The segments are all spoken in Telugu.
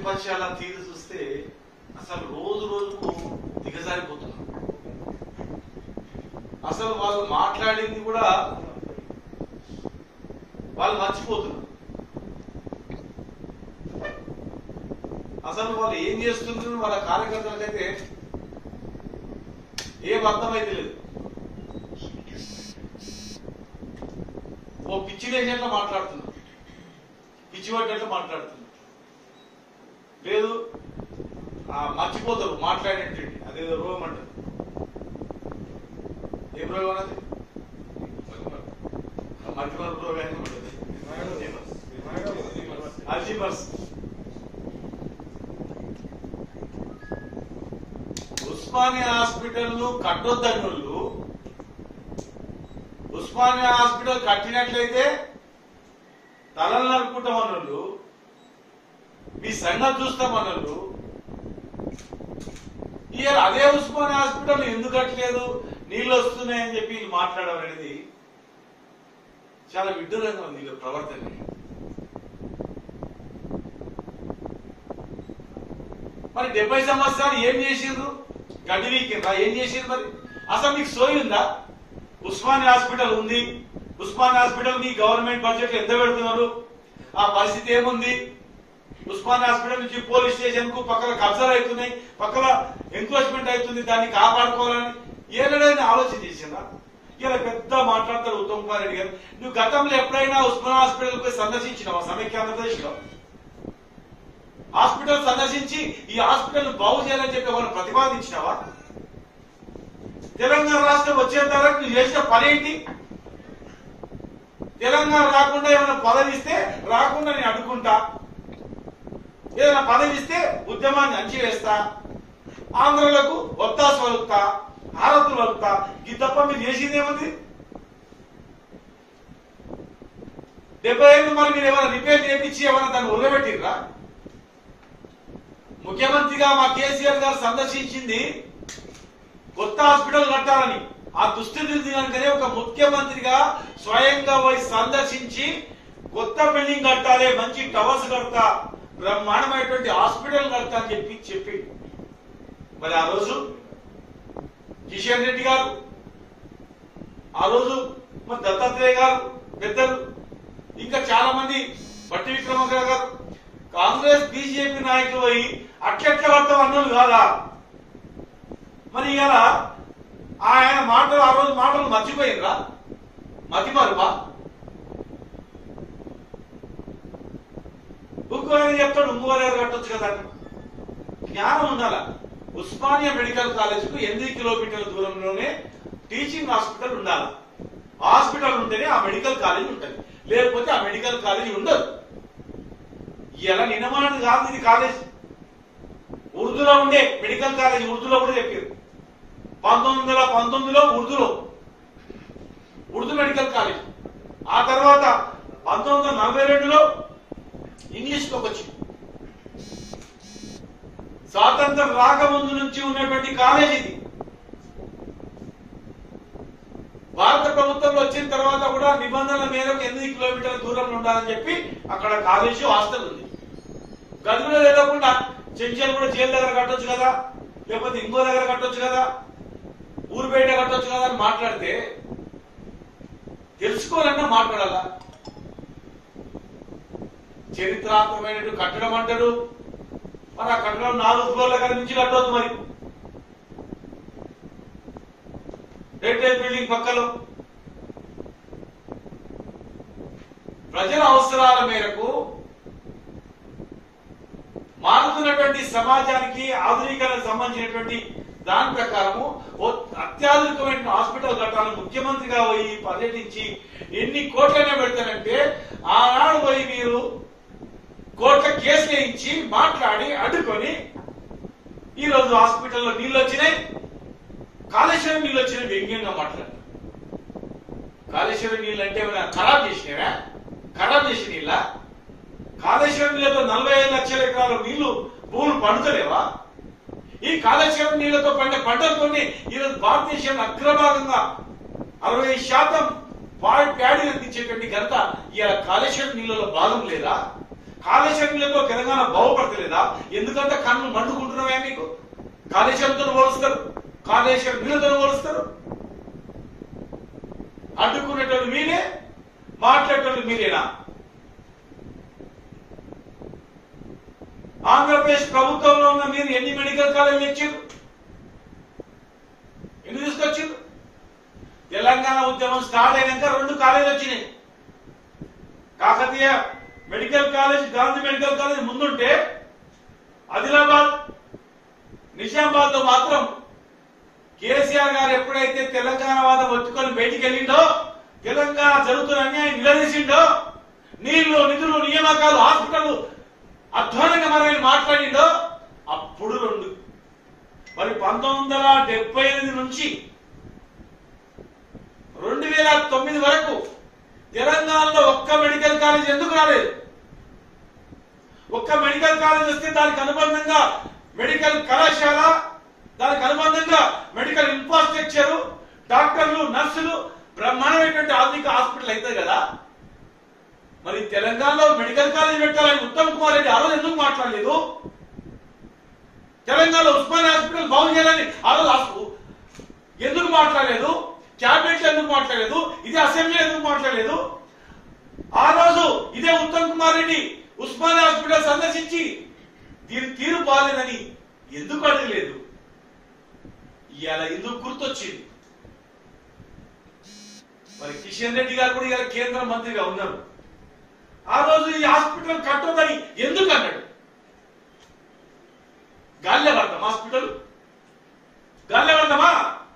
ప్రతిపక్షాల తీరు చూస్తే అసలు రోజు రోజుకు దిగజారిపోతున్నారు. అసలు వాళ్ళు మాట్లాడింది కూడా వాళ్ళు మర్చిపోతున్నారు. అసలు వాళ్ళు ఏం చేస్తున్నారు వాళ్ళ కార్యకర్తలకైతే ఏం అర్థమైతే లేదు. ఓ పిచ్చి దేశంలో మాట్లాడుతున్నారు, పిచ్చి పడ్డట్లు మాట్లాడుతున్నారు. లేదు మర్చిపోతారు మాట్లాడేంటి, అదేదో రోగం అంటారు. ఏం రోగం అన్నది? మర్చిపోతారు రోగాన్ని ఉంటుంది, అల్జీమర్స్. ఉస్మానియా హాస్పిటల్ ను కట్టొద్దని వాళ్ళు ఉస్మానియా హాస్పిటల్ కట్టినట్లయితే తలలు నరుకుంటామన్నోళ్ళు, మీ సంగతి చూస్తామన్నోళ్ళు, ఇవాళ అదే ఉస్మానియా హాస్పిటల్ ఎందుకు కట్టలేదు, నీళ్ళు వస్తున్నాయని చెప్పి వీళ్ళు మాట్లాడడం అనేది చాలా విడ్డూరంగా ఉంది వీళ్ళ ప్రవర్తన. మరి 70 సంవత్సరాలు ఏం చేసిండ్రు? గడ్డి వీకిండ్రా? ఏం చేసిండ్రు? మరి అసలు మీకు సోయిందా? ఉస్మానియా హాస్పిటల్ ఉంది, ఉస్మానియా హాస్పిటల్ మీ గవర్నమెంట్ బడ్జెట్ ఎంత పెడుతున్నారు, ఆ పరిస్థితి ఏముంది? ఉస్మానియా హాస్పిటల్ నుంచి పోలీస్ స్టేషన్ కు పక్కన కబ్జాలు అవుతున్నాయి, పక్కన ఎంక్రోచ్మెంట్ అవుతుంది, దాన్ని కాపాడుకోవాలని ఏదైనా ఆలోచన చేసిందా? ఇలా పెద్ద మాట్లాడతారు ఉత్తమ్ కుమార్ రెడ్డి గారు. నువ్వు గతంలో ఎప్పుడైనా ఉస్మానియా హాస్పిటల్ పోయి సందర్శించినావా? సమైక్య ఆంధ్రప్రదేశ్ లో హాస్పిటల్ సందర్శించి ఈ హాస్పిటల్ బాగు చేయాలని చెప్పి మనం ప్రతిపాదించినావా? తెలంగాణ రాష్ట్రం వచ్చేంత వరకు నువ్వు చేసిన పని ఏంటి? తెలంగాణ రాకుండా ఏమైనా పదవి ఇస్తే రాకుండా నేను అడ్డుకుంటా, ఏదైనా పదవి ఇస్తే ఉద్యమాన్ని అంచివేస్తా, ఆంధ్రులకు ఒత్తాసు వలుకుతా, హారతులు వలుకుతా, ఇది తప్ప మీరు చేసింది ఏముంది? 70 ఏళ్ళు మరి మీరు ఏమైనా రిపేర్ చేయించి ఏమైనా దాన్ని ఉరగబెట్టిర్రా? ముఖ్యమంత్రిగా మా కేసీఆర్ గారు సందర్శించింది కొత్త హాస్పిటల్ కట్టాలని. ఆ దుస్థితి కనుకనే ఒక ముఖ్యమంత్రిగా స్వయంగా పోయి సందర్శించి కొత్త బిల్డింగ్ కట్టాలి, మంచి టవర్స్ కడతా, బ్రహ్మాండమైనటువంటి హాస్పిటల్ కడతా అని చెప్పి మరి ఆ రోజు కిషన్ రెడ్డి గారు, ఆ రోజు మరి దత్తాత్రేయ గారు పెద్దలు, ఇంకా చాలా మంది, బట్టి విక్రమార్క గారు, కాంగ్రెస్ బీజేపీ నాయకులు పోయి అట్లెట్ల కడతాం అన్నోళ్ళు కాదా? మరి ఇలా ఆయన మాటలు, ఆ రోజు మాటలు మర్చిపోయినరా? మతిమరుపా? ఇంకోరు చెప్తాడు ఇంకోరు కట్టొచ్చు కదా. జ్ఞానం ఉండాలా. ఉస్మానియా మెడికల్ కాలేజ్ కు 8 కిలోమీటర్ల దూరంలోనే టీచింగ్ హాస్పిటల్ ఉండాలి. హాస్పిటల్ ఉంటేనే ఆ మెడికల్ కాలేజ్ ఉంటుంది, లేకపోతే ఆ మెడికల్ కాలేజ్ ఉండదు. ఇలా నిన్నమానది కాదు ఇది కాలేజ్. ఉర్దూలో ఉండే మెడికల్ కాలేజ్, ఉర్దూలో కూడా చెప్పారు. 1919లో ఉర్దూ మెడికల్ కాలేజ్. ఆ తర్వాత 1942లో ఇంగ్లీష్ లోకి వచ్చింది. స్వాతంత్రం రాకముందు నుంచి ఉన్నటువంటి కాలేజ్ ఇది. భారత ప్రభుత్వంలో వచ్చిన తర్వాత కూడా నిబంధనల మేరకు 8 కిలోమీటర్ల దూరంలో ఉండాలని చెప్పి అక్కడ కాలేజీ హాస్టల్ ఉంది. గదులో లేకుండా చెంచల్ కూడా జైలు దగ్గర కట్టొచ్చు కదా, లేకపోతే ఇంకో దగ్గర కట్టొచ్చు కదా, ఊరు బయట కట్టొచ్చు కదా అని మాట్లాడితే తెలుసుకోవాలన్నా మాట్లాడాలా? చరిత్రాత్మకమైన కట్టడం అంటారు. మరి ఆ కట్టడం 4 ఫ్లోర్ల కానీ నుంచి కట్టవద్దు. మరి హెరిటేజ్ బిల్డింగ్ పక్కలో ప్రజల అవసరాల మేరకు మారుతున్నటువంటి సమాజానికి ఆధునికతకు సంబంధించినటువంటి దాని ప్రకారము అత్యాధునికమైన హాస్పిటల్ కట్టాలని ముఖ్యమంత్రిగా పోయి పర్యటించి ఎన్ని కోట్లనే పెడతారంటే ఆనాడు పోయి మీరు కోట్ల కేసులు వేయించి మాట్లాడి అడ్డుకొని ఈరోజు హాస్పిటల్లో నీళ్ళు వచ్చినాయి, కాళేశ్వరం నీళ్ళు వచ్చినాయి వ్యంగ్యంగా మాట్లాడారు. కాళేశ్వరం నీళ్ళు అంటే ఏమైనా ఖరాబ్ చేసినవా? ఖరాబ్ చేసిన నీళ్ళ? కాళేశ్వరం నీళ్ళతో 45 లక్షల ఎకరాల నీళ్లు భూములు పండుతలేవా? ఈ కాళేశ్వరం నీళ్లతో పండే పంటలతోనే ఈరోజు భారతదేశంలో అగ్రభాగంగా 60% ప్యాడీ అందించేటువంటి ఘనత ఇలా కాళేశ్వరం నీళ్లలో భాగం లేదా? కాళేశ్వరంలో తెలంగాణ బాగుపడతలేదా? ఎందుకంటే కన్ను మండుకుంటున్నావే మీకు? కాళేశ్వరంతో పోలుస్తారు, కాళేశ్వరం నీళ్ళతో పోలుస్తారు. అడ్డుకునేటోళ్ళు మీరే, మాట్లాడేటోళ్ళు మీరేనా? ఆంధ్రప్రదేశ్ ప్రభుత్వంలో ఉన్న మీరు ఎన్ని మెడికల్ కాలేజీలు ఇచ్చారు? ఎన్ని తీసుకొచ్చారు? తెలంగాణ ఉద్యమం స్టార్ట్ అయినాక 2 కాలేజీలు వచ్చినాయి. Kakatiya medical college, Gandhi medical college ముందుంటే ఆదిలాబాద్, నిజామాబాద్ లో మాత్రం కేసీఆర్ గారు ఎప్పుడైతే తెలంగాణ వాదం ఒత్తుకొని బయటికి వెళ్ళిండో, తెలంగాణ జరుగుతున్న అన్యాయం నిలదీసిండో, నీళ్లు, నిధులు, నియామకాలు, హాస్పిటల్ అధ్వానంగా మరి మాట్లాడిండో అప్పుడు 2. మరి 1978 నుంచి 2009 వరకు తెలంగాణలో ఒక్క మెడికల్ కాలేజ్ ఎందుకు రాలేదు? ఒక్క మెడికల్ కాలేజ్ వస్తే దానికి అనుబంధంగా మెడికల్ కళాశాల, దానికి అనుబంధంగా మెడికల్ ఇన్ఫ్రాస్ట్రక్చర్, డాక్టర్లు, నర్సులు, బ్రహ్మాండమైనటువంటి ఆధునిక హాస్పిటల్ అవుతాయి కదా. మరి తెలంగాణలో మెడికల్ కాలేజ్ పెట్టాలని ఉత్తమ్ కుమార్ రెడ్డి ఆ రోజు ఎందుకు మాట్లాడలేదు? తెలంగాణలో ఉస్మానియా హాస్పిటల్ బాగు చేయాలని ఆ రోజు ఎందుకు మాట్లాడలేదు? క్యాబినెట్ ఎందుకు మాట్లాడలేదు? ఇదే అసెంబ్లీ ఎందుకు మాట్లాడలేదు? ఆ రోజు ఇదే ఉత్తమ్ కుమార్ రెడ్డి ఉస్మానియా హాస్పిటల్ సందర్శించి దీని తీరు బాలేదని ఎందుకు అడగలేదు? ఇవాళ ఎందుకు గుర్తొచ్చింది? మరి కిషన్ రెడ్డి గారు కూడా ఇవాళ కేంద్ర మంత్రిగా ఉన్నారు. ఆ రోజు ఈ హాస్పిటల్ కట్టొద్దని ఎందుకు అన్నాడు? గాల్లే పడతాం హాస్పిటల్? గాల్లే పడతామా?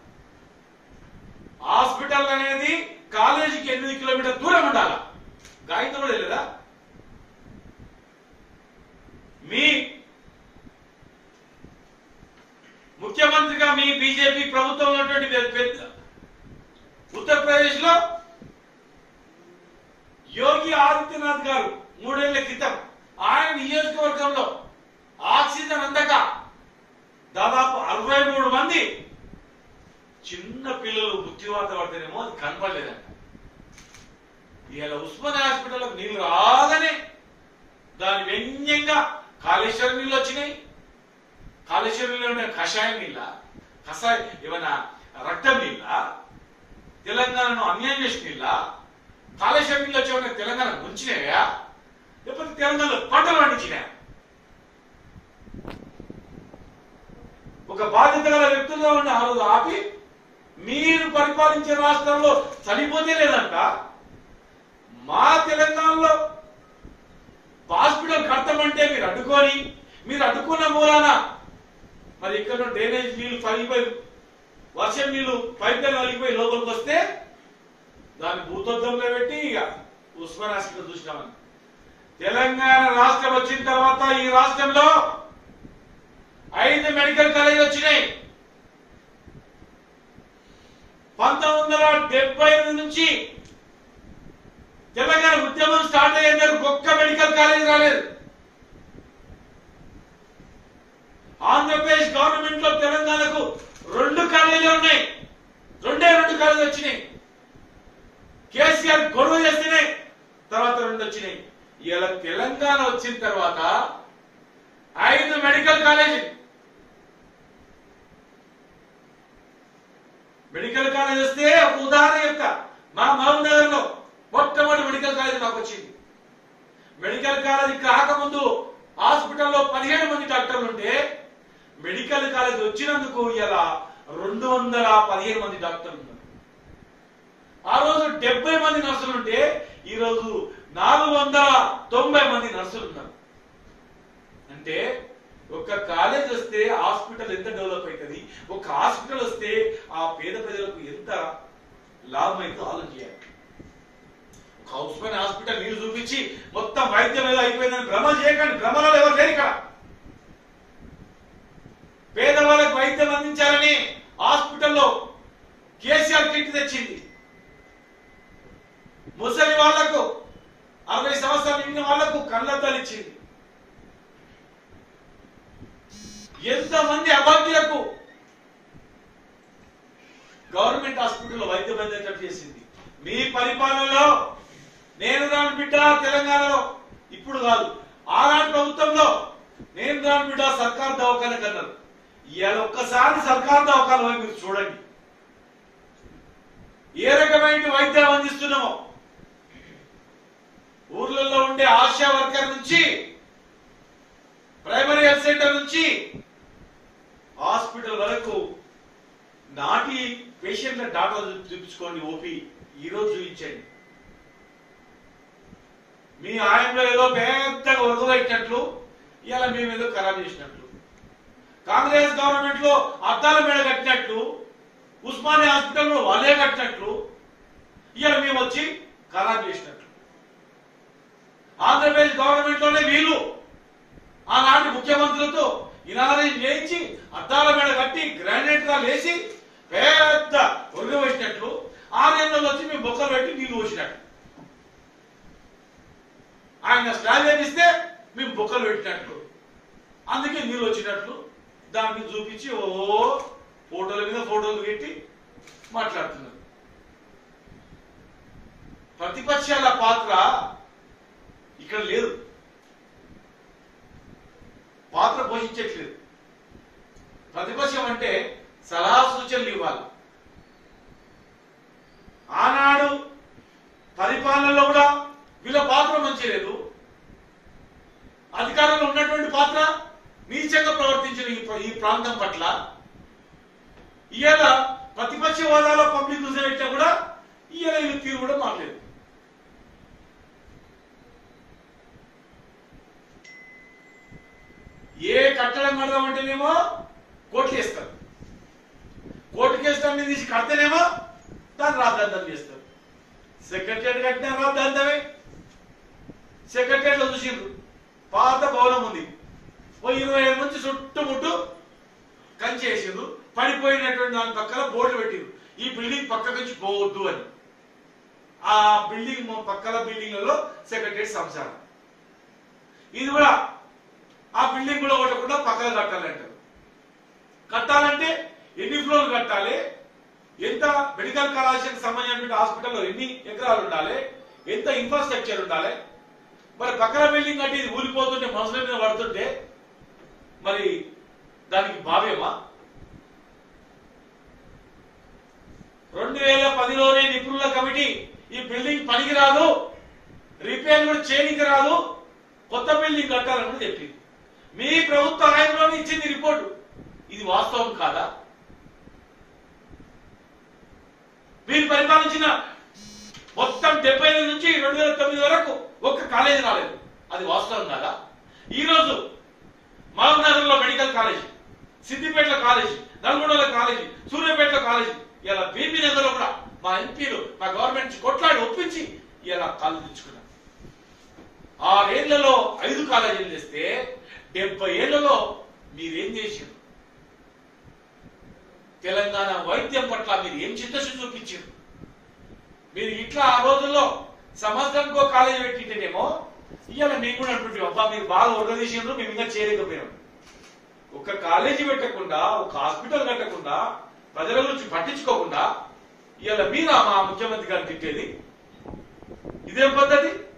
హాస్పిటల్ అనేది కాలేజీకి 8 కిలోమీటర్ల దూరం ఉండాలా? గాయంతో కూడా లేదా? మీ ముఖ్యమంత్రిగా మీ బీజేపీ ప్రభుత్వం ఉన్నటువంటి ఉత్తరప్రదేశ్ లో యోగి ఆదిత్యనాథ్ గారు 3 ఏళ్ల క్రితం ఆయన నియోజకవర్గంలో ఆక్సిజన్ అందక దాదాపు 63 మంది చిన్న పిల్లలు మృత్యువాత పడితేనేమో అది కనపడలేదంట. ఇలా ఉస్మానియా హాస్పిటల్లో నీళ్లు రాగానే దాని వ్యంగ్యంగా కాళేశ్వరం నీళ్ళు వచ్చినాయి. కాళేశ్వరంలో ఉండే కషాయం నీళ్ళ, ఏమైనా రక్తం నీళ్ళ, తెలంగాణను అన్యాయం చేసిన నీళ్ళ, కాళేశ్వరం నీళ్ళు వచ్చేవన్నా తెలంగాణ ముంచినాయా? లేకపోతే తెలంగాణలో పంటలు పండించినాయా? ఒక బాధ్యత గల వ్యక్తులుగా ఉండి ఆ రోజు ఆపి మీరు పరిపాలించే రాష్ట్రంలో చనిపోతే లేదంట, మా తెలంగాణలో హాస్పిటల్ కడతామంటే మీరు అడ్డుకొని, మీరు అడ్డుకున్న మూలాన మరి ఇక్కడ డ్రైనేజ్ నీళ్లు పగిలిపోయి, వర్షం నీళ్లు పైప్ లైన్ పగిలిపోయి లోపలికి వస్తే దాన్ని భూతద్దంలో పెట్టి ఇక ఉస్మానియా హాస్పిటల్ చూసినామని. తెలంగాణ రాష్ట్రం వచ్చిన తర్వాత ఈ రాష్ట్రంలో 5 మెడికల్ కాలేజీలు వచ్చినాయి. 1978 నుంచి తెలంగాణ ఉద్యమం స్టార్ట్ అయ్యేందుకు ఒక్క మెడికల్ కాలేజీ రాలేదు. ఆంధ్రప్రదేశ్ గవర్నమెంట్ లో తెలంగాణకు 2 కాలేజీలు ఉన్నాయి. 2 కాలేజీలు వచ్చినాయి. కేసీఆర్ గొడవ చేస్తేనే తర్వాత 2 వచ్చినాయి. ఇలా తెలంగాణ వచ్చిన తర్వాత 5 మెడికల్ కాలేజీ. మెడికల్ కాలేజ్ వస్తే ఒక ఉదాహరణ చెప్తా. మా మహబూబ్ నగర్ లో మొట్టమొదటి మెడికల్ కాలేజ్ మాకు వచ్చింది. మెడికల్ కాలేజ్ రాకముందు హాస్పిటల్లో 17 మంది డాక్టర్లు ఉంటే మెడికల్ కాలేజ్ వచ్చినందుకు ఇలా 215 మంది డాక్టర్లు ఉన్నారు. ఆ రోజు 70 మంది నర్సులు ఉంటే ఈ రోజు 490 మంది నర్సులు ఉన్నారు. అంటే ఒక కాలేజ్ వస్తే హాస్పిటల్ ఎంత డెవలప్ అవుతుంది, ఒక హాస్పిటల్ వస్తే ఆ పేద ప్రజలకు ఎంత లాభం అవుతుందో ఆలోచించాలి. ఒక ఉస్మానియా హాస్పిటల్ నీళ్లు చూపించి మొత్తం వైద్యం ఏదో అయిపోయిందని భ్రమ చేయకండి. భ్రమలో ఎవరు లేరు ఇక్కడ. పేదవాళ్ళకు వైద్యం అందించాలని హాస్పిటల్లో కేసీఆర్ కిట్ తెచ్చింది. ముసలి వాళ్లకు 60 సంవత్సరాలు నిండిన వాళ్లకు కళ్ళద్దాలు ఇచ్చింది. ఎంతమంది అభాగ్యులకు గవర్నమెంట్ హాస్పిటల్లో వైద్యం అందేటట్టు చేసింది. మీ పరిపాలనలో నేను రాని బిడ్డ తెలంగాణలో ఇప్పుడు కాదు ఆనాటి ప్రభుత్వంలో నేను రాను బిడ్డ సర్కార్ దవాఖాన కన్నారు. ఇవాళ ఒక్కసారి సర్కార్ దవాఖాన మీరు చూడండి ఏ రకమైన వైద్యం అందిస్తున్నామో. ఊర్లలో ఉండే ఆశా వర్కర్ నుంచి ప్రైమరీ హెల్త్ సెంటర్ నుంచి హాస్పిటల్ వరకు నాటి పేషెంట్ల డాటా చూపించుకోండి. ఓపీ ఈ రోజు చూపించండి. మీ ఆయనలో ఏదో పెద్దగా వరదలెట్టినట్లు ఇలా మేము ఏదో ఖరాబ్ చేసినట్లు, కాంగ్రెస్ గవర్నమెంట్ లో అద్దాల మేడ కట్టినట్లు, ఉస్మానియా హాస్పిటల్లో వాళ్ళే కట్టినట్లు ఇలా మేము వచ్చి ఖరాబ్ చేసినట్లు. ఆంధ్రప్రదేశ్ గవర్నమెంట్ లోనే వీళ్ళు ఆనాటి ముఖ్యమంత్రులతో ఇనాగరేషన్ చేయించి అద్దాల మేడ కట్టి గ్రానైట్ గా లేచి పెద్ద ఉరుగు వేసినట్లు 6 ఏళ్ళలో వచ్చి మేము బొక్కలు పెట్టి నీళ్లు పోసినట్టు. ఆయన స్లాబ్ ఏమిస్తే మేము బొక్కలు పెట్టినట్లు, అందుకే నీళ్ళు వచ్చినట్లు దాన్ని చూపించి ఓ ఫోటోల మీద ఫోటోలు పెట్టి మాట్లాడుతున్నారు. ప్రతిపక్షాల పాత్ర ఇక్కడ లేదు, పాత్ర పోషించట్లేదు. ప్రతిపక్షం అంటే సలహా సూచనలు ఇవ్వాలి. ఆనాడు పరిపాలనలో కూడా వీళ్ళ పాత్ర మంచి లేదు. అధికారంలో ఉన్నటువంటి పాత్ర నీచంగా ప్రవర్తించిన ఈ ప్రాంతం పట్ల ఇవాళ ప్రతిపక్ష హోదాలో పబ్లిక్ చూసేటట్టు కూడా ఇవాళ వీళ్ళ తీరు కూడా మారలేదు. ఏ కట్టడం కడదామంటేనేమో కోర్టులు వేస్తారు, కోర్టు కేసు తీసి కడితేనేమో దాన్ని రాద్ధాంతం చేస్తారు. సెక్రటరియట్ కట్టినా రాద్ధాంతమే. సెక్రటరియట్ లో చూసిండ్రు పాత భవనం ఉంది, ఓ 25 నుంచి చుట్టుముట్టు కంచి వేసిండ్రు, పడిపోయినటువంటి దాని పక్కన బోర్డు పెట్టిండ్రు ఈ బిల్డింగ్ పక్క నుంచి పోవద్దు అని. ఆ బిల్డింగ్ పక్కల బిల్డింగ్లలో సెక్రటరియట్ సంసారం. ఇది కూడా ఆ బిల్డింగ్ కూడా కొట్టకుండా పక్కన కట్టాలంటారు. కట్టాలంటే ఎన్ని ఫ్లోర్లు కట్టాలి, ఎంత మెడికల్ కళాశాలకు సంబంధించిన హాస్పిటల్లో ఎన్ని ఎకరాలు ఉండాలి, ఎంత ఇన్ఫ్రాస్ట్రక్చర్ ఉండాలి. మరి పక్కన బిల్డింగ్ కట్టి ఇది ఊలిపోతుంటే మనుషుల మీద పడుతుంటే మరి దానికి భావ్యమా? 2010లోనే నిపుణుల కమిటీ ఈ బిల్డింగ్ పనికి రాదు, రిపేర్ కూడా చేయడానికి రాదు, కొత్త బిల్డింగ్ కట్టాలని కూడా చెప్పింది. మీ ప్రభుత్వ ఆయనలోనే ఇచ్చింది రిపోర్టు. ఇది వాస్తవం కాదా? మీరు పరిపాలించిన మొత్తం 75 నుంచి 2009 వరకు ఒక్క కాలేజీ రాలేదు. అది వాస్తవం కాదా? ఈ రోజు మహబూబ్నగర్ లో మెడికల్ కాలేజీ, సిద్దిపేటలో కాలేజీ, నల్గొండలో కాలేజీ, సూర్యాపేటలో కాలేజీ, ఇలా బీబీ నగర్ లో కూడా మా ఎంపీలు మా గవర్నమెంట్ కొట్లాడి ఒప్పించి ఇలా కాలేజీ తెచ్చుకున్నారు. 6 ఏళ్లలో 5 కాలేజీలు తెస్తే 70 ఏళ్లలో మీరేం చేశారు? తెలంగాణ వైద్యం పట్ల మీరు ఏం చిత్తశుద్ధి చూపించారు? మీరు ఇట్లా ఆ రోజుల్లో సంవత్సరానికి ఒక కాలేజీ పెట్టింటేనేమో ఇవాళ మేము కూడా అంటుంటాం, అబ్బా మీరు బాగా ఆర్గనైజేషన్ మేము ఇంకా చేయలేకపోయాం. ఒక కాలేజీ పెట్టకుండా, ఒక హాస్పిటల్ కట్టకుండా, ప్రజల గురించి పట్టించుకోకుండా ఇవాళ మీరా మా ముఖ్యమంత్రి గారు తిట్టేది? ఇదేం పద్ధతి?